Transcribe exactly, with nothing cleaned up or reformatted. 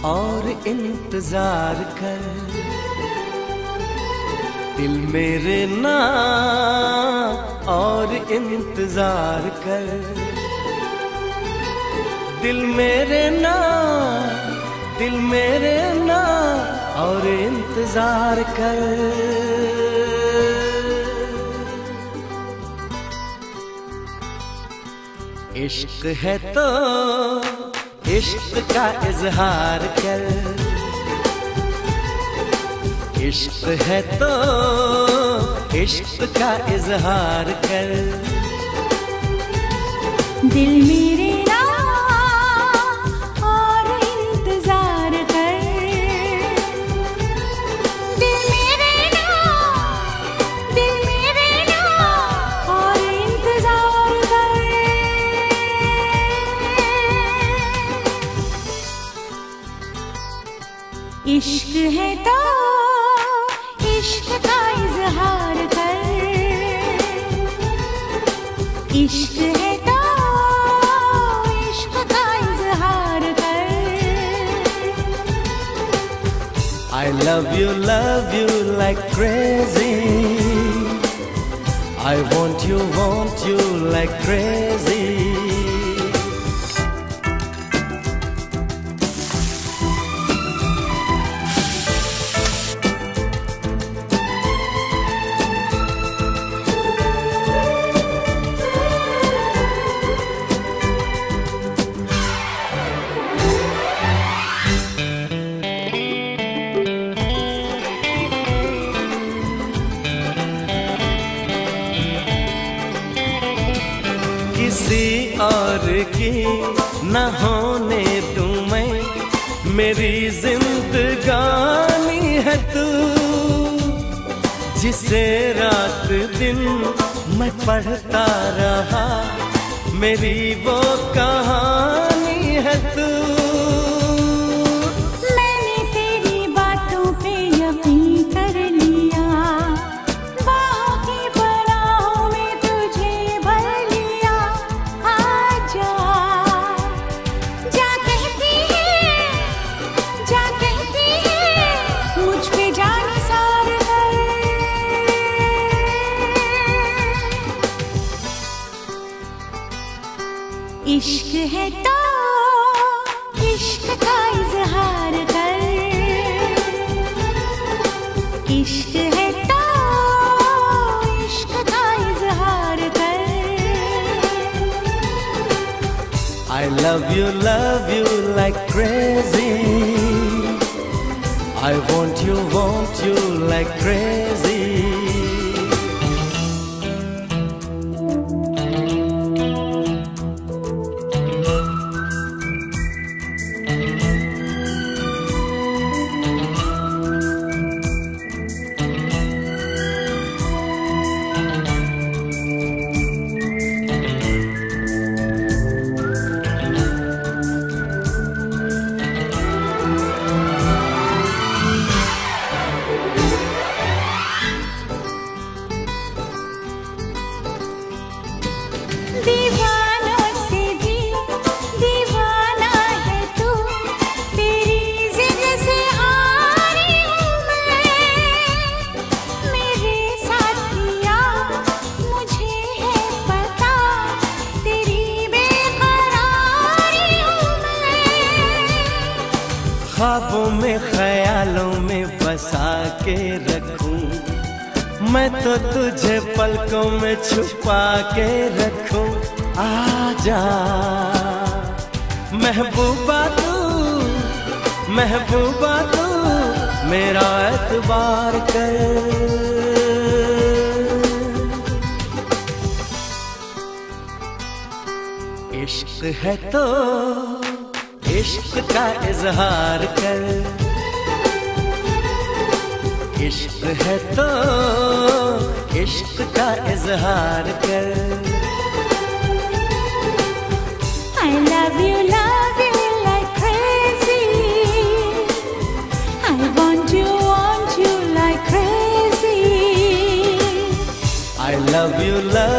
और इंतजार कर, दिल मेरे ना और इंतजार कर, दिल मेरे ना, दिल मेरे ना और इंतजार कर। इश्क है तो इश्क का इजहार कर, इश्क है तो इश्क का इजहार कर, दिल मेरे ना और इंतजार कर, दिल मेरे ना, दिल मेरे ना और इंतजार कर। इश्क है तो इश्क का इजहार कर, इश्क है तो इश्क का इजहार कर। I love you, love you like crazy, I want you, want you like crazy. किसी और की न होने दूं मैं, मेरी जिंदगानी है तू, जिसे रात दिन मैं पढ़ता रहा, मेरी वो कहानी है तू। मैंने तेरी बातों पे यकीन कर लिया, बाहों की पनाहों में तुझे भर लिया। आजा जा कहती है, जा कहती है मुझ पे जान सार कर। इश्क है तो इश्क का इजहार कर, इश्क है तो इश्क का इजहार कर। I love you, love you like crazy, I want you, want you like crazy. दीवानों से भी दीवाना है तू, तेरी जिद से हारी हूँ मैं। मेरे साथिया मुझे है पता, तेरी बेकरारी हूँ मैं। ख्वाबों में ख्यालों में बसा के रखूं मैं तो तुझे पलकों में छुपा के रखूं। आजा महबूबा तू, महबूबा तू मेरा एतबार कर। इश्क है तो इश्क का इजहार कर, इश्क है तो इश्क का इजहार कर। I love you, love you like crazy, I want you, want you like crazy. I love you, love